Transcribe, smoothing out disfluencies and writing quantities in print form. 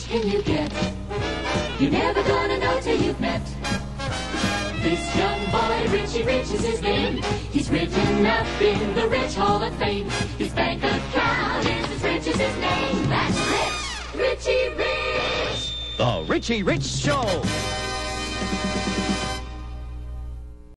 can you get? You're never gonna know till you've met. This young boy, Richie Rich is his name. He's written up in the Rich Hall of Fame. His bank account is as rich as his name. That's Rich, Richie Rich. The Richie Rich Show.